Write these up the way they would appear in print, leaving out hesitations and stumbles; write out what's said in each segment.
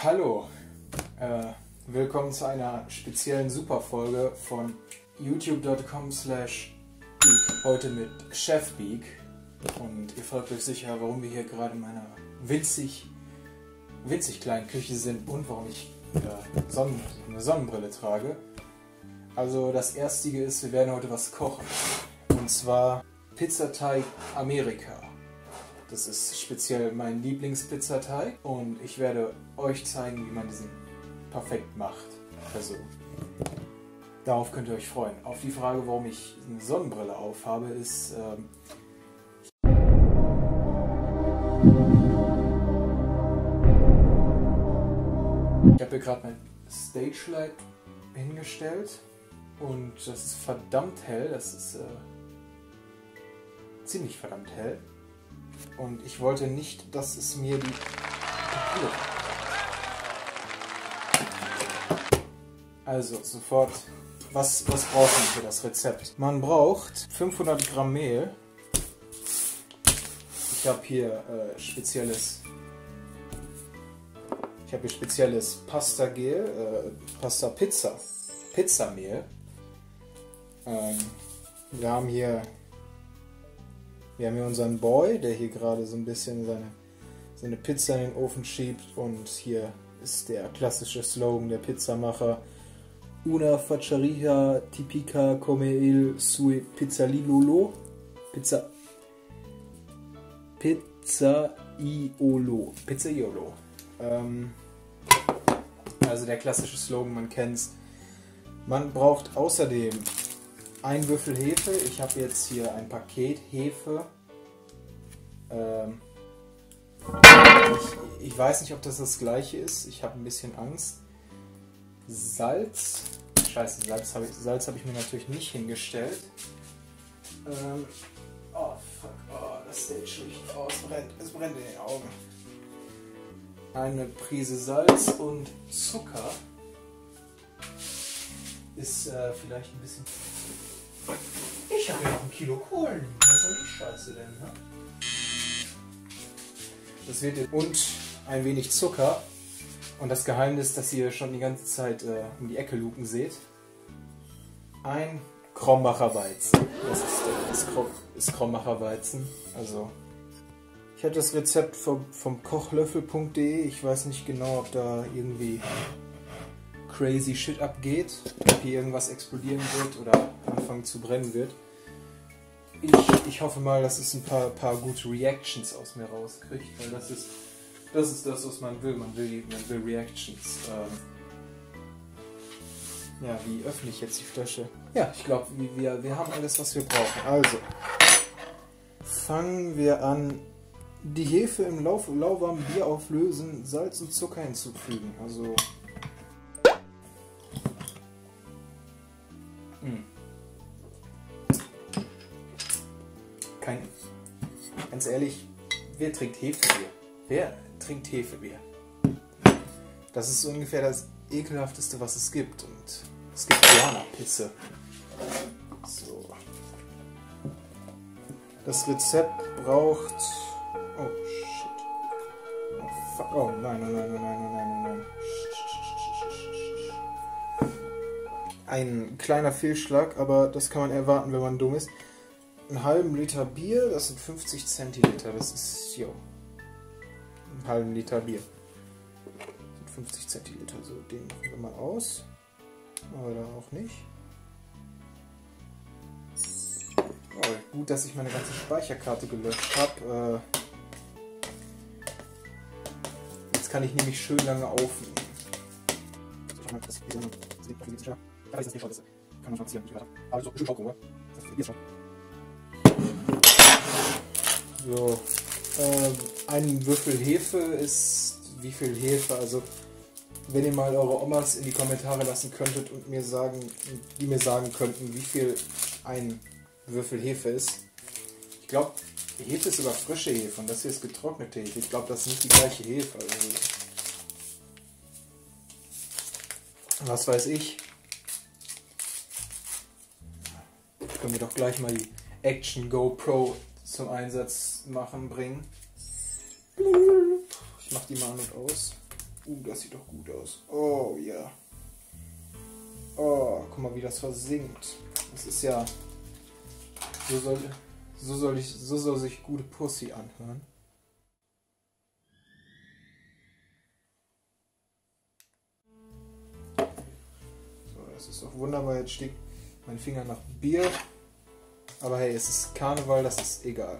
Hallo, willkommen zu einer speziellen Superfolge von youtube.com/Beak, heute mit Chef Beak. Und ihr fragt euch sicher, warum wir hier gerade in meiner winzig kleinen Küche sind und warum ich eine Sonnenbrille trage. Also das Erstige ist, wir werden heute was kochen. Und zwar Pizzateig Amerika. Das ist speziell mein Lieblingspizzateig und ich werde euch zeigen, wie man diesen perfekt macht. Also darauf könnt ihr euch freuen. Auf die Frage, warum ich eine Sonnenbrille aufhabe, ist ich habe hier gerade mein Stage Light hingestellt und das ist verdammt hell. Das ist ziemlich verdammt hell. Und ich wollte nicht, dass es mir die... Also, sofort, was braucht man für das Rezept? Man braucht 500 Gramm Mehl. Ich habe hier spezielles Pasta-Gel, Pizzamehl. Wir haben hier unseren Boy, der hier gerade so ein bisschen seine Pizza in den Ofen schiebt, und hier ist der klassische Slogan der Pizzamacher: Una facciaria tipica come il suo pizzaiolo. Pizzaiolo. Also der klassische Slogan, man kennt's. Man braucht außerdem ein Würfel Hefe. Ich habe jetzt hier ein Paket Hefe. Ich weiß nicht, ob das gleiche ist. Ich habe ein bisschen Angst. Salz. Scheiße, Salz habe ich mir natürlich nicht hingestellt. Oh fuck, oh, das Stage Licht brennt. Es brennt in den Augen. Eine Prise Salz und Zucker. Ist vielleicht ein bisschen... Ich habe ja noch ein Kilo Kohlen. Was soll die Scheiße denn, ne? Das wird jetzt... Und ein wenig Zucker. Und das Geheimnis, das ihr schon die ganze Zeit um die Ecke luken seht. Ein Krombacher Weizen. Das ist Krombacher Weizen. Also... Ich habe das Rezept vom Kochlöffel.de. Ich weiß nicht genau, ob da irgendwie crazy shit abgeht, ob hier irgendwas explodieren wird oder anfangen zu brennen wird. Ich hoffe mal, dass es ein paar gute Reactions aus mir rauskriegt, weil das ist das, was man will. Man will Reactions. Ja, wie öffne ich jetzt die Flasche? Ja, ich glaube, wir haben alles, was wir brauchen. Also, fangen wir an. Die Hefe im lauwarmen Bier auflösen, Salz und Zucker hinzufügen. Also ganz ehrlich, wer trinkt Hefebier? Wer trinkt Hefebier? Das ist so ungefähr das ekelhafteste, was es gibt. Und es gibt Diana-Pisse. So. Das Rezept braucht... Oh shit. Oh fuck. Oh nein. Ein kleiner Fehlschlag, aber das kann man erwarten, wenn man dumm ist. Einen halben Liter Bier, das sind 50 Zentiliter. Das ist, jo. Einen halben Liter Bier. Das sind 50 Zentiliter. So, den machen wir mal aus. Oder auch nicht. Oh, gut, dass ich meine ganze Speicherkarte gelöscht habe. Jetzt kann ich nämlich schön lange aufnehmen. So, ein Würfel Hefe ist wie viel Hefe? Also, wenn ihr mal eure Omas in die Kommentare lassen könntet und die mir sagen könnten, wie viel ein Würfel Hefe ist. Ich glaube, Hefe ist sogar frische Hefe und das hier ist getrocknete Hefe. Ich glaube, das ist nicht die gleiche Hefe. Also, was weiß ich. Können wir doch gleich mal die Action GoPro zum Einsatz bringen. Ich mache die mal an und aus. Das sieht doch gut aus. Oh ja. Oh, guck mal, wie das versinkt. Das ist ja... So soll sich gute Pussy anhören. So, das ist doch wunderbar. Jetzt steht mein Finger nach Bier. Aber hey, es ist Karneval, das ist egal.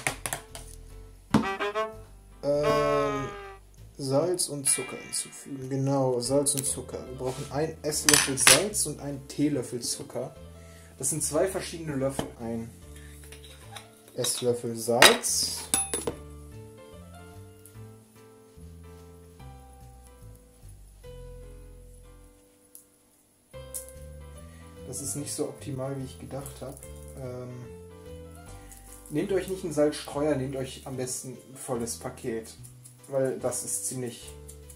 Salz und Zucker hinzufügen. Genau, Salz und Zucker. Wir brauchen 1 Esslöffel Salz und 1 Teelöffel Zucker. Das sind 2 verschiedene Löffel. 1 Esslöffel Salz. Das ist nicht so optimal, wie ich gedacht habe. Nehmt euch nicht einen Salzstreuer, nehmt euch am besten ein volles Paket. Weil das ist ziemlich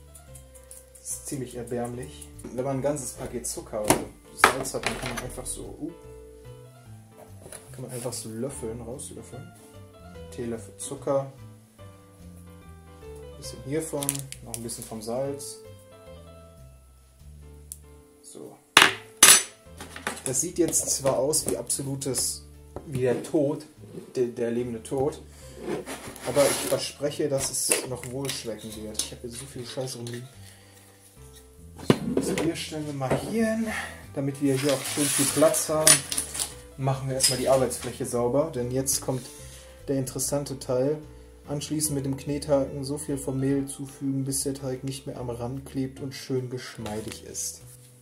erbärmlich. Wenn man ein ganzes Paket Zucker oder Salz hat, dann kann man einfach so löffeln, rauslöffeln. Teelöffel Zucker. Ein bisschen hiervon, noch ein bisschen vom Salz. So. Das sieht jetzt zwar aus wie der Tod, der lebende Tod, aber ich verspreche, dass es noch wohlschmecken wird. Ich habe hier so viel Scheiß rumliegen. Das Bier stellen wir mal hier hin, damit wir hier auch schön viel Platz haben. Machen wir erstmal die Arbeitsfläche sauber, denn jetzt kommt der interessante Teil. Anschließend mit dem Knethaken so viel vom Mehl zufügen, bis der Teig nicht mehr am Rand klebt und schön geschmeidig ist.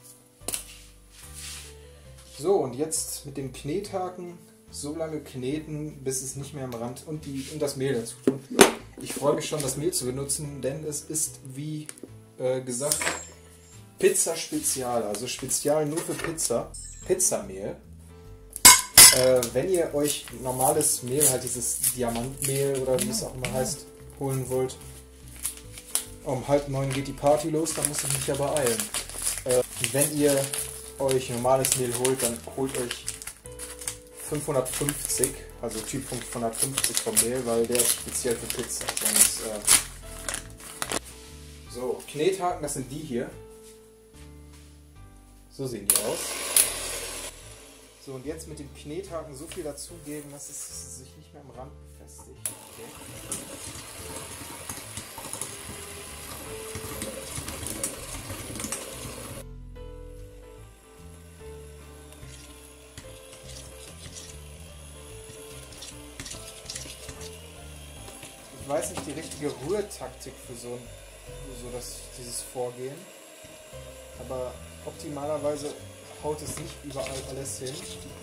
So, und jetzt mit dem Knethaken so lange kneten, bis es nicht mehr am Rand und das Mehl dazu tun. Ich freue mich schon, das Mehl zu benutzen, denn es ist, wie gesagt, Pizza Spezial, also Spezial nur für Pizza. Pizzamehl. Wenn ihr euch normales Mehl, halt dieses Diamantmehl oder wie es auch immer heißt, holen wollt, um 8:30 geht die Party los, dann muss ich mich ja beeilen. Wenn ihr euch normales Mehl holt, dann holt euch 550, also Typ 550 vom Mehl, weil der ist speziell für Pizza. So, Knethaken, das sind die hier. So sehen die aus. So, und jetzt mit dem Knethaken so viel dazugeben, dass es sich nicht mehr am Rand befestigt. Okay. Ich weiß nicht die richtige Rührtaktik für dieses Vorgehen, aber optimalerweise haut es nicht überall alles hin.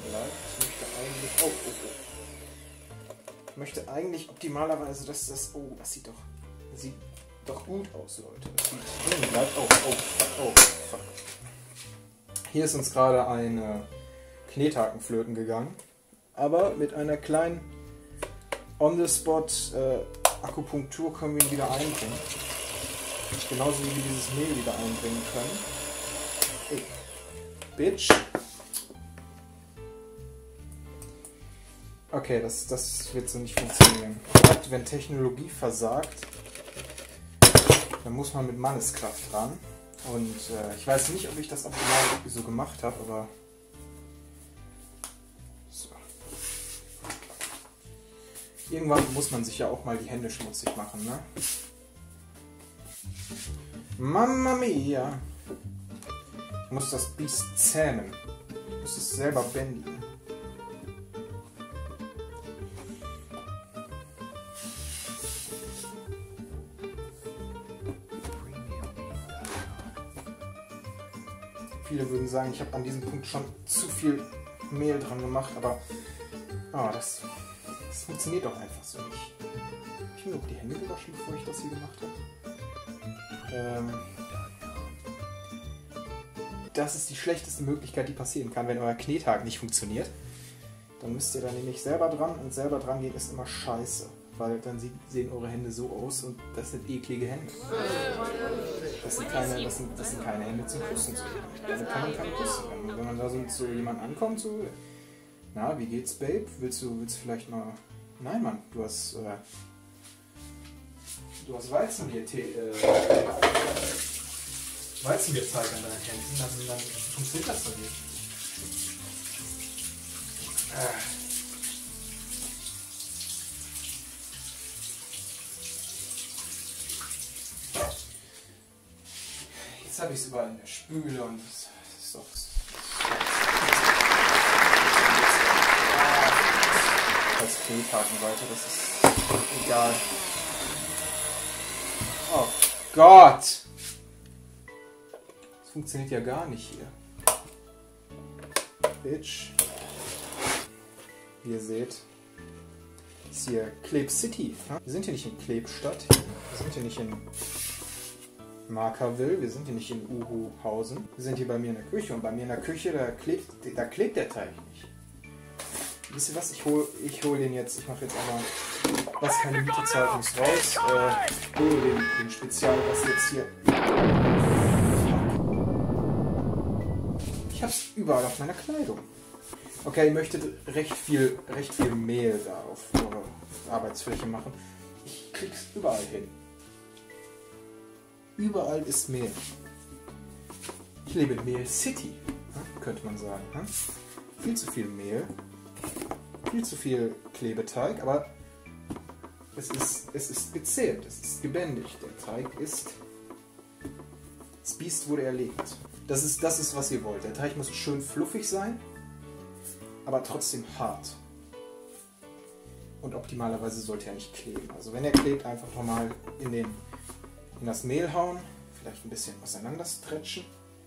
Ich möchte eigentlich optimalerweise, dass das... Oh, das sieht doch gut aus, Leute. Das sieht bleibt. Fuck. Hier ist uns gerade ein Knethaken flöten gegangen, aber mit einer kleinen On-the-Spot Akupunktur können wir ihn wieder einbringen. Genauso wie wir dieses Mehl wieder einbringen können. Ey, Bitch. Okay, das wird so nicht funktionieren. Wenn Technologie versagt, dann muss man mit Manneskraft ran. Und ich weiß nicht, ob ich das optimal so gemacht habe, aber... So. Irgendwann muss man sich ja auch mal die Hände schmutzig machen, ne? Mamma mia! Ich muss das Biest zähmen. Ich muss es selber bändigen. Viele würden sagen, ich habe an diesem Punkt schon zu viel Mehl dran gemacht, aber das funktioniert doch einfach so nicht. Habe ich mir noch die Hände gewaschen, bevor ich das hier gemacht habe? Das ist die schlechteste Möglichkeit, die passieren kann, wenn euer Knethaken nicht funktioniert. Dann müsst ihr da nämlich selber dran und selber dran gehen ist immer scheiße. Weil dann sehen eure Hände so aus und das sind eklige Hände. Das sind keine Hände zum Küssen. Damit kann man keine küssen. Wenn man da so zu jemandem ankommt, so, na, wie geht's, Babe? Willst du vielleicht mal... Nein, Mann, du hast Weizenbierteig an deinen Händen, dann funktioniert das doch nicht. Jetzt habe ich es überall in der Spüle und das ist doch... Als Klebhaken weiter, das ist egal. Oh Gott! Das funktioniert ja gar nicht hier. Bitch. Wie ihr seht, ist hier Kleb City. Wir sind hier nicht in Klebstadt, wir sind hier nicht in Markerville, wir sind hier nicht in Uhuhausen. Wir sind hier bei mir in der Küche und bei mir in der Küche, da klebt der Teig nicht. Wisst ihr was? Ich hol den jetzt, ich mache jetzt einmal, was keine Miete zahlt, muss raus. Hole den Spezial, was jetzt hier... Ich hab's überall auf meiner Kleidung. Okay, ihr möchtet recht viel Mehl da auf eure Arbeitsfläche machen. Ich krieg's überall hin. Überall ist Mehl. Ich lebe in Mehl City, könnte man sagen. Viel zu viel Mehl. Viel zu viel Klebeteig, aber es ist gezählt, es ist gebändigt. Der Teig ist... Das Biest wurde erlegt. Das ist, was ihr wollt. Der Teig muss schön fluffig sein, aber trotzdem hart. Und optimalerweise sollte er nicht kleben. Also wenn er klebt, einfach nochmal in das Mehl hauen, vielleicht ein bisschen auseinander stretchen,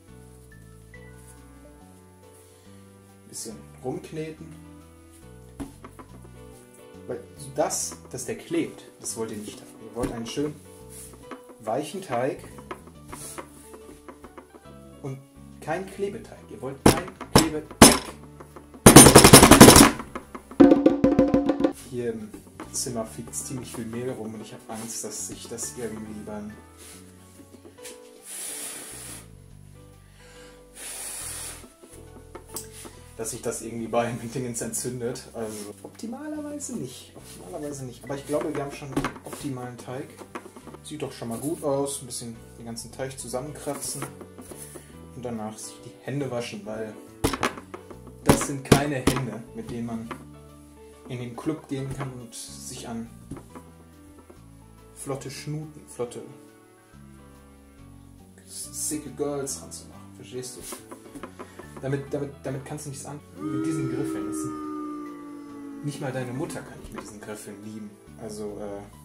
ein bisschen rumkneten. Weil dass der klebt, das wollt ihr nicht haben. Ihr wollt einen schön weichen Teig und kein Klebeteig. Ihr wollt kein Klebeteig. Hier im Zimmer fliegt ziemlich viel Mehl rum und ich habe Angst, dass sich das irgendwie beim Dingens entzündet. Also optimalerweise nicht. Aber ich glaube, wir haben schon den optimalen Teig. Sieht doch schon mal gut aus. Ein bisschen den ganzen Teig zusammenkratzen und danach sich die Hände waschen, weil das sind keine Hände, mit denen man in den Club gehen kann und sich an flotte Schnuten, flotte sicke Girls ranzumachen. Verstehst du? Damit kannst du nichts an. Mit diesen Griffeln. Nicht mal deine Mutter kann ich mit diesen Griffeln lieben. Also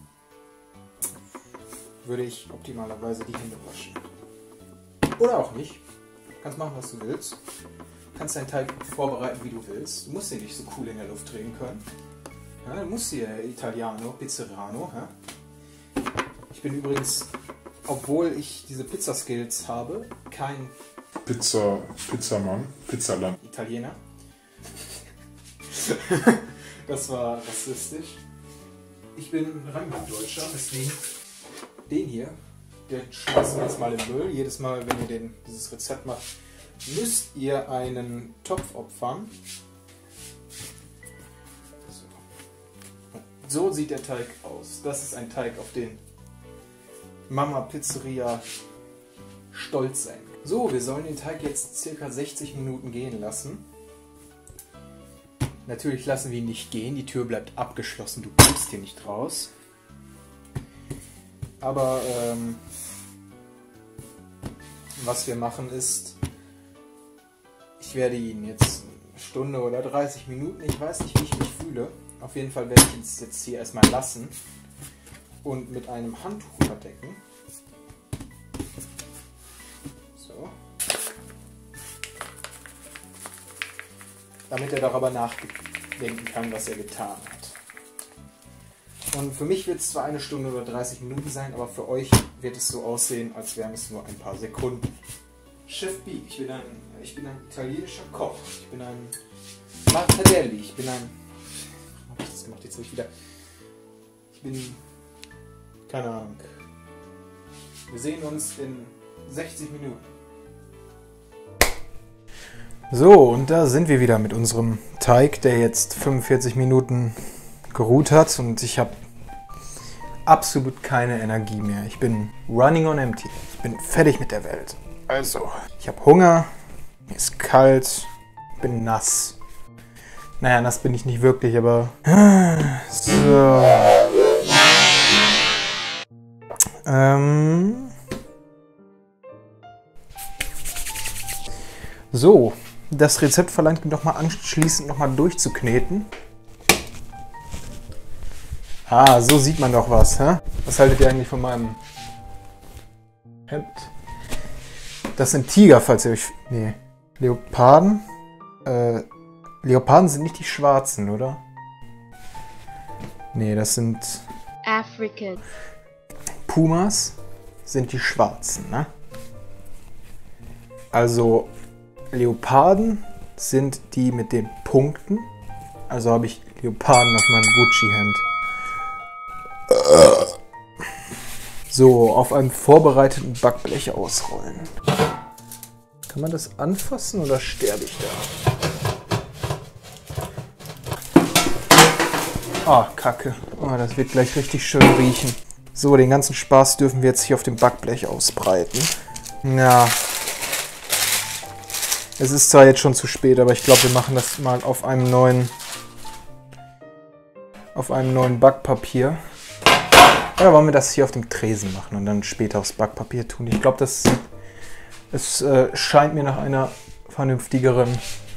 würde ich optimalerweise die Hände waschen. Oder auch nicht. Du kannst machen, was du willst. Du kannst deinen Teig vorbereiten, wie du willst. Du musst ihn nicht so cool in der Luft drehen können. Ja, du musst hier Italiano, Pizzerano. Ja? Ich bin übrigens, obwohl ich diese Pizzaskills habe, kein Pizzamann, Pizzaland. Italiener. Das war rassistisch. Ich bin Rheinland-Deutscher, deswegen den hier, den schmeißen wir jetzt mal in den Müll. Jedes Mal, wenn ihr dieses Rezept macht, müsst ihr einen Topf opfern. So sieht der Teig aus. Das ist ein Teig, auf den Mama Pizzeria stolz sein kann. So, wir sollen den Teig jetzt ca. 60 Minuten gehen lassen. Natürlich lassen wir ihn nicht gehen, die Tür bleibt abgeschlossen, du kommst hier nicht raus. Aber was wir machen ist, ich werde ihn jetzt eine Stunde oder 30 Minuten, ich weiß nicht, wie ich mich fühle. Auf jeden Fall werde ich ihn jetzt hier erstmal lassen und mit einem Handtuch überdecken. So. Damit er darüber nachdenken kann, was er getan hat. Und für mich wird es zwar eine Stunde oder 30 Minuten sein, aber für euch wird es so aussehen, als wären es nur ein paar Sekunden. Chef Beak, ich bin ein italienischer Koch. Ich bin ein Martadelli. Ich bin ein... Hab ich das gemacht? Jetzt nicht wieder. Ich bin... Keine Ahnung. Wir sehen uns in 60 Minuten. So, und da sind wir wieder mit unserem Teig, der jetzt 45 Minuten geruht hat. Und ich habe absolut keine Energie mehr. Ich bin running on empty. Ich bin fertig mit der Welt. Also, ich habe Hunger, mir ist kalt, bin nass. Naja, nass bin ich nicht wirklich, aber... So. So, das Rezept verlangt nochmal anschließend nochmal durchzukneten. Ah, so sieht man doch was, hä? Was haltet ihr eigentlich von meinem Hemd? Das sind Tiger, falls ihr euch... Nee, Leoparden? Leoparden sind nicht die schwarzen, oder? Nee, das sind... African. Pumas sind die schwarzen, ne? Also Leoparden sind die mit den Punkten. Also habe ich Leoparden auf meinem Gucci-Hemd. So, auf einem vorbereiteten Backblech ausrollen. Kann man das anfassen oder sterbe ich da? Ah, Kacke. Oh, das wird gleich richtig schön riechen. So, den ganzen Spaß dürfen wir jetzt hier auf dem Backblech ausbreiten. Ja. Es ist zwar jetzt schon zu spät, aber ich glaube, wir machen das mal auf einem neuen Backpapier. Oder wollen wir das hier auf dem Tresen machen und dann später aufs Backpapier tun? Ich glaube, es scheint mir nach einer vernünftigeren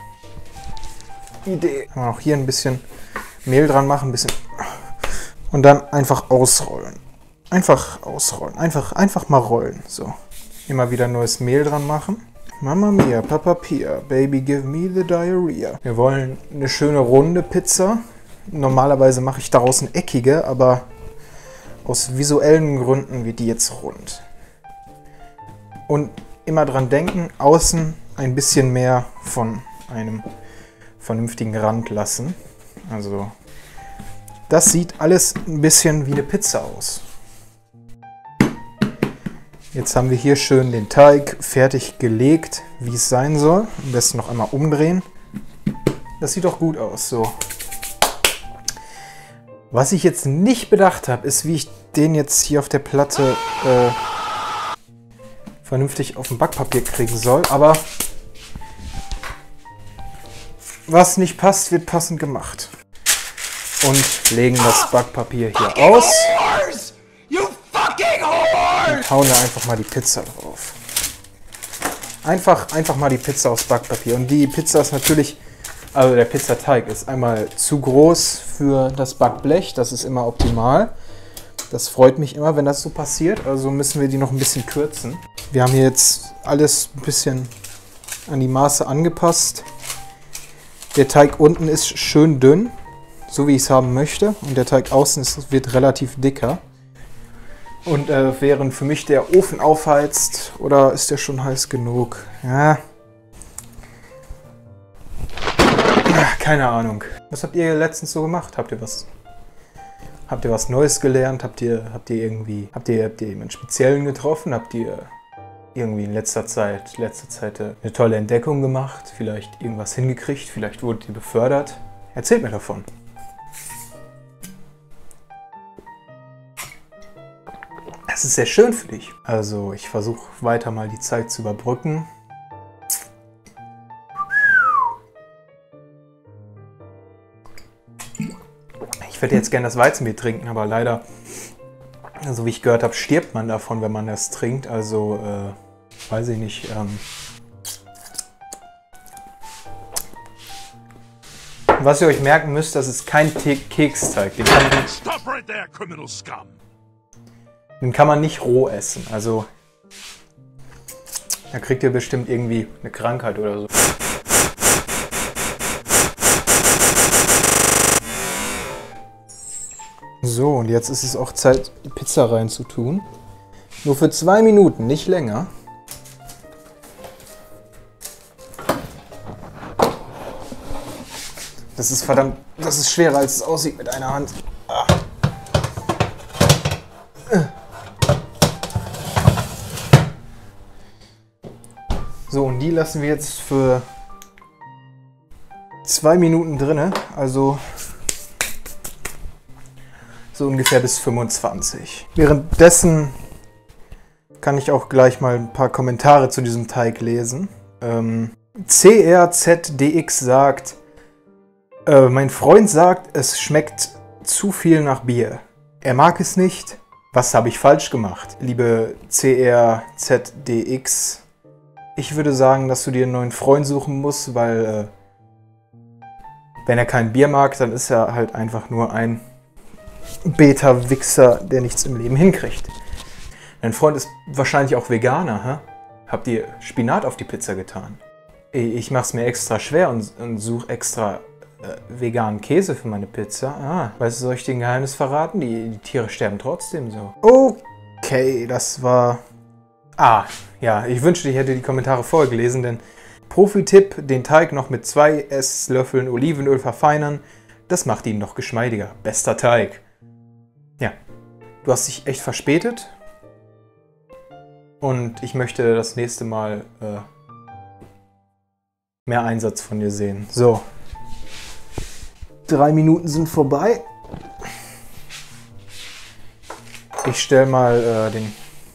Idee. Auch hier ein bisschen Mehl dran machen, ein bisschen und dann einfach ausrollen. Einfach ausrollen. Einfach mal rollen. So. Immer wieder neues Mehl dran machen. Mama mia, Papa Pia, Baby give me the diarrhea. Wir wollen eine schöne runde Pizza. Normalerweise mache ich daraus eine eckige, aber aus visuellen Gründen wird die jetzt rund. Und immer dran denken, außen ein bisschen mehr von einem vernünftigen Rand lassen. Also das sieht alles ein bisschen wie eine Pizza aus. Jetzt haben wir hier schön den Teig fertig gelegt, wie es sein soll. Am besten noch einmal umdrehen. Das sieht doch gut aus, so. Was ich jetzt nicht bedacht habe, ist, wie ich den jetzt hier auf der Platte vernünftig auf dem Backpapier kriegen soll. Aber was nicht passt, wird passend gemacht. Und legen das Backpapier hier aus. Und hauen da einfach mal die Pizza drauf. Einfach mal die Pizza aufs Backpapier. Und die Pizza ist natürlich, also der Pizzateig ist einmal zu groß für das Backblech. Das ist immer optimal. Das freut mich immer, wenn das so passiert. Also müssen wir die noch ein bisschen kürzen. Wir haben hier jetzt alles ein bisschen an die Maße angepasst. Der Teig unten ist schön dünn, so wie ich es haben möchte. Und der Teig außen wird relativ dicker. Und während für mich der Ofen aufheizt, oder ist der schon heiß genug? Ja. Ach, keine Ahnung. Was habt ihr letztens so gemacht? Habt ihr was Neues gelernt? Habt ihr jemanden Speziellen getroffen? Habt ihr irgendwie in letzter Zeit eine tolle Entdeckung gemacht? Vielleicht irgendwas hingekriegt? Vielleicht wurdet ihr befördert? Erzählt mir davon. Das ist sehr schön für dich. Also ich versuche weiter mal die Zeit zu überbrücken. Ich würde jetzt gerne das Weizenbier trinken, aber leider, so wie ich gehört habe, stirbt man davon, wenn man das trinkt. Also, weiß ich nicht. Was ihr euch merken müsst, das ist kein Keksteig. Den kann man nicht roh essen. Also, da kriegt ihr bestimmt irgendwie eine Krankheit oder so. So, und jetzt ist es auch Zeit, die Pizza rein zu tun. Nur für 2 Minuten, nicht länger. Das ist verdammt, das ist schwerer, als es aussieht mit einer Hand. Ah. So, und die lassen wir jetzt für 2 Minuten drinne. Also so ungefähr bis 25. Währenddessen kann ich auch gleich mal ein paar Kommentare zu diesem Teig lesen. CRZDX sagt, mein Freund sagt, es schmeckt zu viel nach Bier. Er mag es nicht. Was habe ich falsch gemacht? Liebe CRZDX, ich würde sagen, dass du dir einen neuen Freund suchen musst, weil wenn er kein Bier mag, dann ist er halt einfach nur ein Beta-Wichser, der nichts im Leben hinkriegt. Dein Freund ist wahrscheinlich auch Veganer, hä? Habt ihr Spinat auf die Pizza getan? Ich mach's mir extra schwer und suche extra veganen Käse für meine Pizza. Ah, weißt du, soll ich dir ein Geheimnis verraten? Die Tiere sterben trotzdem so. Okay, das war... Ah, ja, ich wünschte, ich hätte die Kommentare vorher gelesen, denn Profi-Tipp, den Teig noch mit 2 Esslöffeln Olivenöl verfeinern, das macht ihn noch geschmeidiger. Bester Teig. Ja, du hast dich echt verspätet und ich möchte das nächste Mal mehr Einsatz von dir sehen. So. 3 Minuten sind vorbei. Ich stelle mal den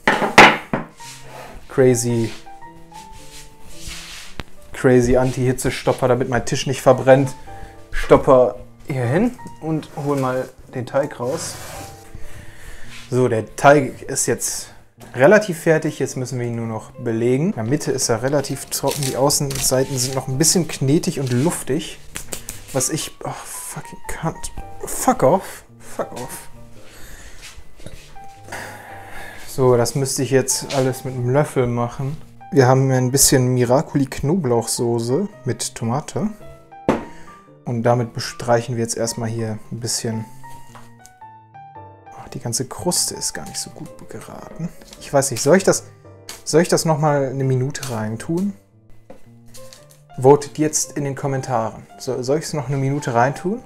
Crazy Anti-Hitze-Stopper, damit mein Tisch nicht verbrennt, Stopper hier hin und hole mal den Teig raus. So, der Teig ist jetzt relativ fertig. Jetzt müssen wir ihn nur noch belegen. In der Mitte ist er relativ trocken. Die Außenseiten sind noch ein bisschen knetig und luftig. Was ich... Oh, fucking cunt. Fuck off. Fuck off. So, das müsste ich jetzt alles mit einem Löffel machen. Wir haben ein bisschen Miracoli Knoblauchsoße mit Tomate. Und damit bestreichen wir jetzt erstmal hier ein bisschen... Oh, die ganze Kruste ist gar nicht so gut geraten. Ich weiß nicht, soll ich das nochmal eine Minute rein tun? Votet jetzt in den Kommentaren. Soll ich es noch eine Minute rein tun?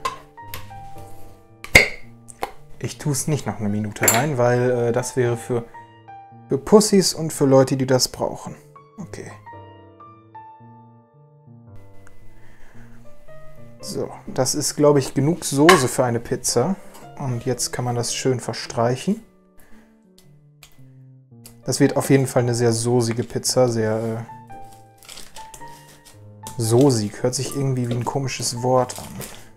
Ich tue es nicht noch eine Minute rein, weil das wäre für Pussys und für Leute, die das brauchen. Okay. So, das ist, glaube ich, genug Soße für eine Pizza. Und jetzt kann man das schön verstreichen. Das wird auf jeden Fall eine sehr soßige Pizza, sehr soßig. Hört sich irgendwie wie ein komisches Wort an.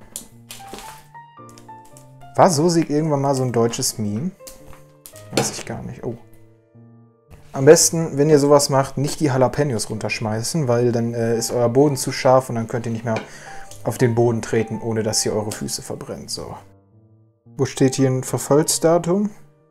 War soßig irgendwann mal so ein deutsches Meme? Weiß ich gar nicht. Oh. Am besten, wenn ihr sowas macht, nicht die Jalapenos runterschmeißen, weil dann ist euer Boden zu scharf und dann könnt ihr nicht mehr auf den Boden treten, ohne dass ihr eure Füße verbrennt. So. Wo steht hier ein Verfallsdatum?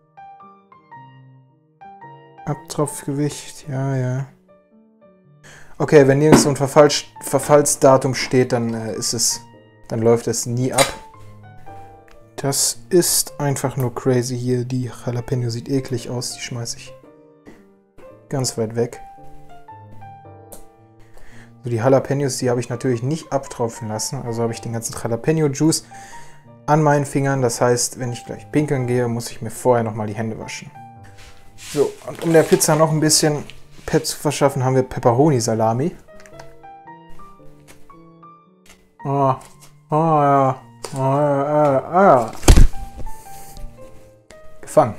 Abtropfgewicht, ja. Okay, wenn nirgends so ein Verfallsdatum steht, dann läuft es nie ab. Das ist einfach nur crazy hier. Die Jalapeno sieht eklig aus, die schmeiße ich ganz weit weg. So, die Jalapenos, die habe ich natürlich nicht abtropfen lassen. Also habe ich den ganzen Jalapeno-Juice an meinen Fingern. Das heißt, wenn ich gleich pinkeln gehe, muss ich mir vorher nochmal die Hände waschen. So, und um der Pizza noch ein bisschen Pep zu verschaffen, haben wir Pepperoni-Salami. Ja. Gefangen.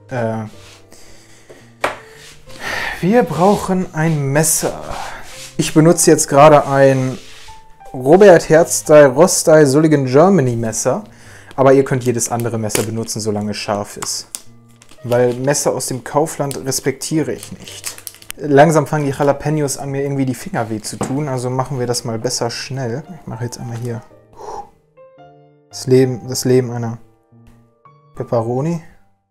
Wir brauchen ein Messer. Ich benutze jetzt gerade ein Robert Herzstyle Rostyle Sullivan Germany Messer. Aber ihr könnt jedes andere Messer benutzen, solange es scharf ist. Weil Messer aus dem Kaufland respektiere ich nicht. Langsam fangen die Jalapenos an, mir irgendwie die Finger weh zu tun. Also machen wir das mal besser schnell. Ich mache jetzt einmal hier das Leben einer Pepperoni.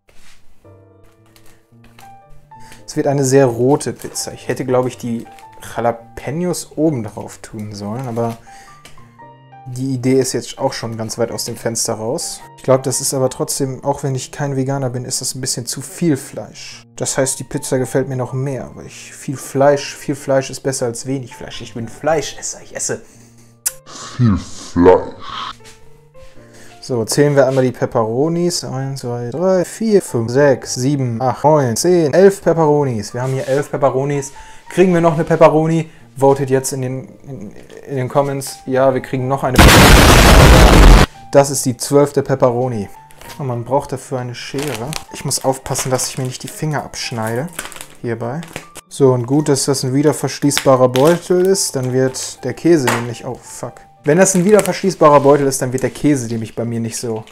Es wird eine sehr rote Pizza. Ich hätte, glaube ich, die Jalapenos oben drauf tun sollen, aber die Idee ist jetzt auch schon ganz weit aus dem Fenster raus. Ich glaube, das ist aber trotzdem, auch wenn ich kein Veganer bin, ist das ein bisschen zu viel Fleisch. Das heißt, die Pizza gefällt mir noch mehr, weil viel Fleisch ist besser als wenig Fleisch. Ich bin Fleischesser, ich esse viel Fleisch. So, zählen wir einmal die Pepperonis. 1, 2, 3, 4, 5, 6, 7, 8, 9, 10, 11 Pepperonis. Wir haben hier 11 Pepperonis. Kriegen wir noch eine Pepperoni? Votet jetzt in den Comments. Ja, wir kriegen noch eine Pepperoni. Das ist die 12. Pepperoni. Und man braucht dafür eine Schere. Ich muss aufpassen, dass ich mir nicht die Finger abschneide. Hierbei. So, und gut, dass das ein wiederverschließbarer Beutel ist, dann wird der Käse nämlich... Oh, fuck. Wenn das ein wiederverschließbarer Beutel ist, dann wird der Käse nämlich bei mir nicht so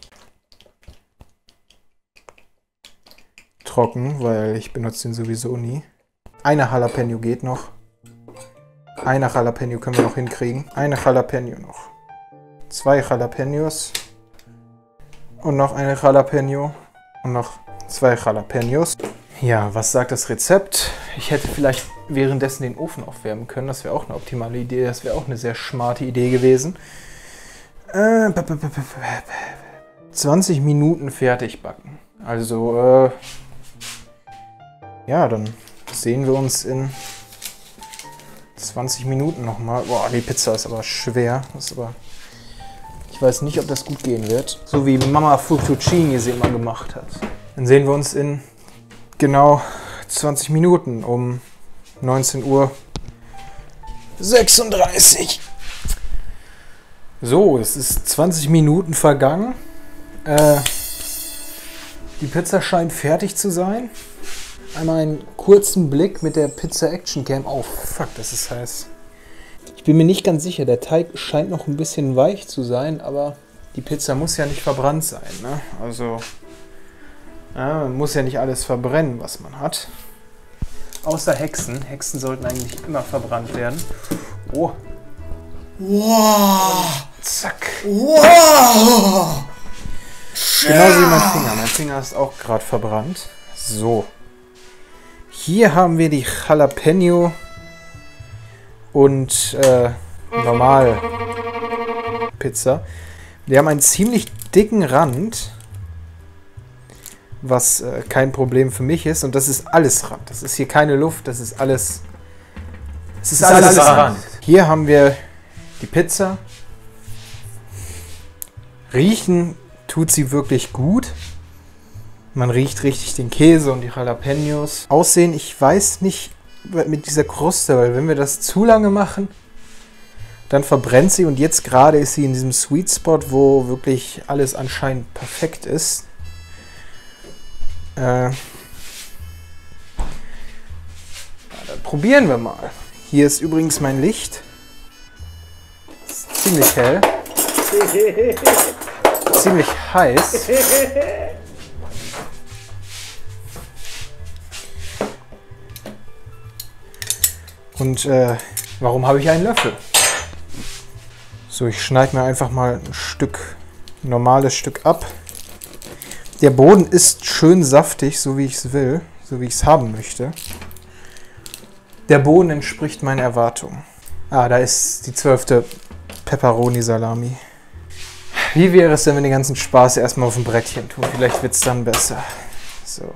trocken, weil ich benutze den sowieso nie. Eine Jalapeno geht noch. Eine Jalapeno können wir noch hinkriegen. Eine Jalapeno noch. 2 Jalapenos. Und noch eine Jalapeno. Und noch 2 Jalapenos. Ja, was sagt das Rezept? Ich hätte vielleicht währenddessen den Ofen aufwärmen können. Das wäre auch eine optimale Idee. Das wäre auch eine sehr smarte Idee gewesen. 20 Minuten fertig backen. Also, ja, dann sehen wir uns in 20 Minuten nochmal. Boah, die Pizza ist aber schwer. Ich weiß nicht, ob das gut gehen wird. So wie Mama Fettuccine sie immer gemacht hat. Dann sehen wir uns in genau 20 Minuten um 19:36 Uhr. So, es ist 20 Minuten vergangen. Die Pizza scheint fertig zu sein. Einmal einen kurzen Blick mit der Pizza Action Cam. Oh, fuck, das ist heiß. Ich bin mir nicht ganz sicher. Der Teig scheint noch ein bisschen weich zu sein, aber die Pizza muss ja nicht verbrannt sein, ne? Also, ja, man muss ja nicht alles verbrennen, was man hat. Außer Hexen. Hexen sollten eigentlich immer verbrannt werden. Oh. Wow. Zack. Wow. Genauso wie mein Finger. Mein Finger ist auch gerade verbrannt. So. Hier haben wir die Jalapeno und normal Pizza. Wir haben einen ziemlich dicken Rand, was kein Problem für mich ist. Und das ist alles Rand. Das ist hier keine Luft, das ist alles... Es ist alles Rand. Hier haben wir die Pizza. Riechen tut sie wirklich gut. Man riecht richtig den Käse und die Jalapenos. Aussehen, ich weiß nicht mit dieser Kruste, weil wenn wir das zu lange machen, dann verbrennt sie. Und jetzt gerade ist sie in diesem Sweet Spot, wo wirklich alles anscheinend perfekt ist. Ja, dann probieren wir mal. Hier ist übrigens mein Licht. Ist ziemlich hell. Ziemlich heiß. Und warum habe ich einen Löffel? So, ich schneide mir einfach mal ein normales Stück ab. Der Boden ist schön saftig, so wie ich es will, so wie ich es haben möchte. Der Boden entspricht meinen Erwartungen. Ah, da ist die 12. Pepperoni-Salami. Wie wäre es denn, wenn wir den ganzen Spaß erstmal auf dem Brettchen tun? Vielleicht wird es dann besser. So.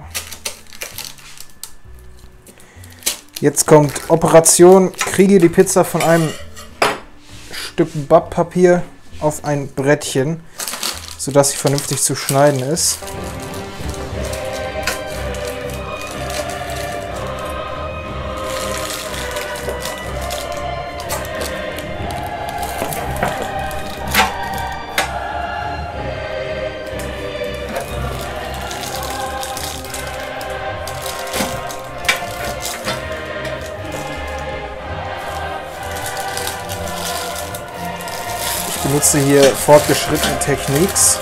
Jetzt kommt Operation, kriege die Pizza von einem Stück Backpapier auf ein Brettchen, sodass sie vernünftig zu schneiden ist. Ich benutze hier fortgeschrittene Techniks.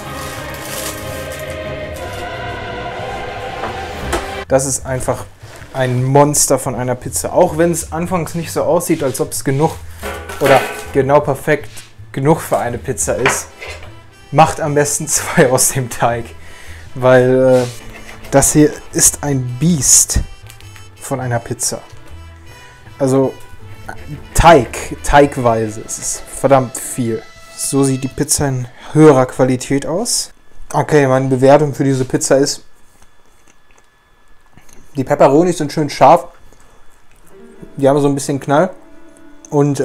Das ist einfach ein Monster von einer Pizza. Auch wenn es anfangs nicht so aussieht, als ob es genug oder genau perfekt genug für eine Pizza ist, macht am besten 2 aus dem Teig. Weil das hier ist ein Biest von einer Pizza. Also teigweise. Es ist verdammt viel. So sieht die Pizza in höherer Qualität aus. Okay, meine Bewertung für diese Pizza ist: die Peperonis sind schön scharf. Die haben so ein bisschen Knall. Und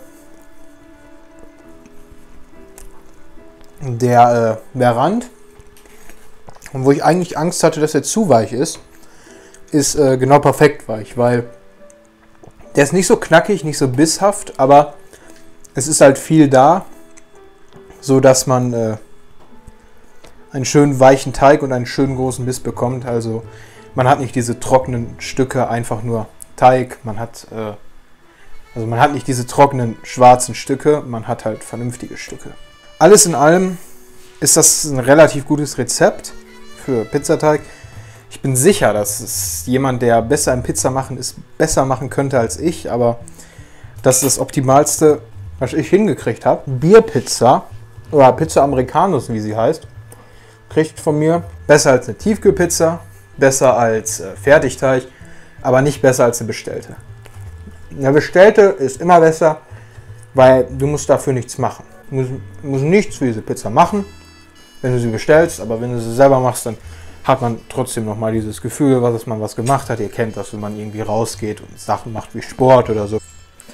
der Rand, und wo ich eigentlich Angst hatte, dass er zu weich ist genau perfekt weich, weil der ist nicht so knackig, nicht so bisshaft, aber es ist halt viel da, so dass man einen schönen weichen Teig und einen schönen großen Biss bekommt. Also man hat nicht diese trockenen Stücke, einfach nur Teig. Man hat nicht diese trockenen schwarzen Stücke, man hat halt vernünftige Stücke. Alles in allem ist das ein relativ gutes Rezept für Pizzateig. Ich bin sicher, dass es jemand, der besser im Pizza machen ist, besser machen könnte als ich, aber das ist das Optimalste, was ich hingekriegt habe. Bierpizza oder Pizza Americanus, wie sie heißt, kriegt von mir besser als eine Tiefkühlpizza, besser als Fertigteig, aber nicht besser als eine bestellte. Eine bestellte ist immer besser, weil du musst dafür nichts machen. Du musst nichts für diese Pizza machen, wenn du sie bestellst, aber wenn du sie selber machst, dann hat man trotzdem nochmal dieses Gefühl, dass man was gemacht hat. Ihr kennt das, wenn man irgendwie rausgeht und Sachen macht wie Sport oder so.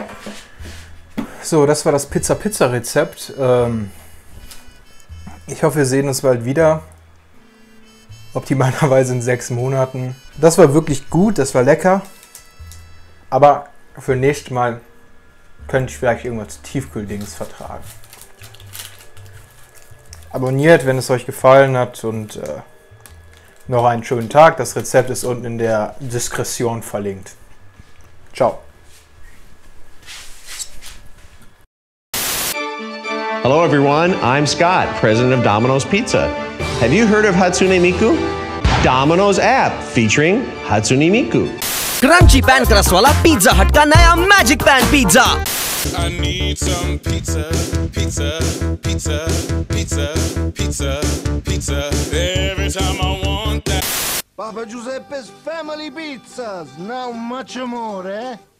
So, das war das Pizza-Rezept. Ich hoffe, wir sehen uns bald wieder. Optimalerweise in 6 Monaten. Das war wirklich gut, das war lecker. Aber für nächstes Mal könnte ich vielleicht irgendwas Tiefkühldings vertragen. Abonniert, wenn es euch gefallen hat und noch einen schönen Tag. Das Rezept ist unten in der Diskretion verlinkt. Ciao. Hello everyone, I'm Scott, president of Domino's Pizza. Have you heard of Hatsune Miku? Domino's app featuring Hatsune Miku. Crunchy pan crust वाला pizza Hut का नया magic pan pizza. I need some pizza, pizza, pizza, pizza, pizza, pizza. Every time I want that. Papa Giuseppe's Family Pizzas, now much more, eh?